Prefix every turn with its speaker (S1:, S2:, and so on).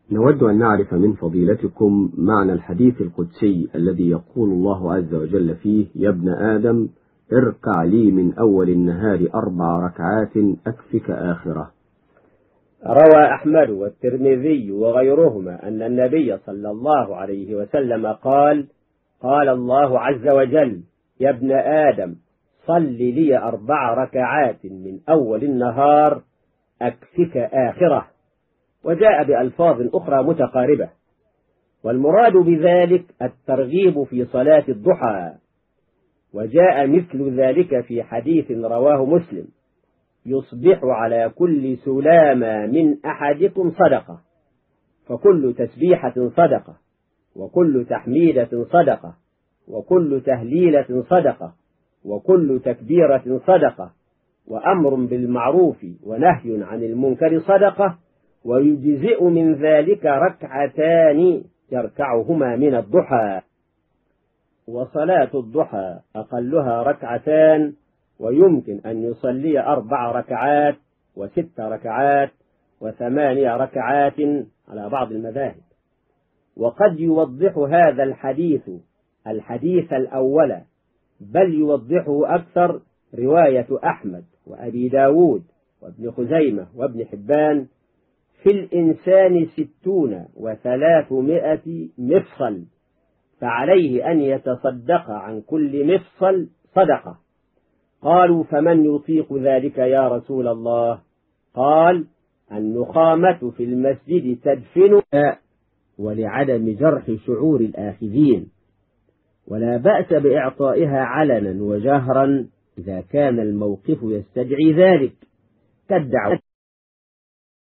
S1: نود أن نعرف من فضيلتكم معنى الحديث القدسي الذي يقول الله عز وجل فيه: يا ابن آدم اركع لي من أول النهار 4 ركعات أكفك آخرة.
S2: روى أحمد والترمذي وغيرهما أن النبي صلى الله عليه وسلم قال: قال الله عز وجل: يا ابن آدم صل لي 4 ركعات من أول النهار أكفك آخرة. وجاء بألفاظ أخرى متقاربة، والمراد بذلك الترغيب في صلاة الضحى. وجاء مثل ذلك في حديث رواه مسلم: يصبح على كل سلامة من أحدكم صدقة، فكل تسبيحة صدقة، وكل تحميدة صدقة، وكل تهليلة صدقة، وكل تكبيرة صدقة، وأمر بالمعروف ونهي عن المنكر صدقة، ويجزئ من ذلك 2 ركعتان يركعهما من الضحى. وصلاة الضحى أقلها 2 ركعتان، ويمكن أن يصلي 4 ركعات و6 ركعات و8 ركعات على بعض المذاهب. وقد يوضح هذا الحديث الأول، بل يوضحه أكثر رواية أحمد وأبي داود وابن خزيمة وابن حبان: في الإنسان 60 و300 مفصل، فعليه أن يتصدق عن كل مفصل صدقة. قالوا: فمن يطيق ذلك يا رسول الله؟ قال: النخامة في المسجد تدفنها، ولعدم جرح شعور الآخذين، ولا بأس بإعطائها علنا وجهرا إذا كان الموقف يستدعي ذلك، كالدعوة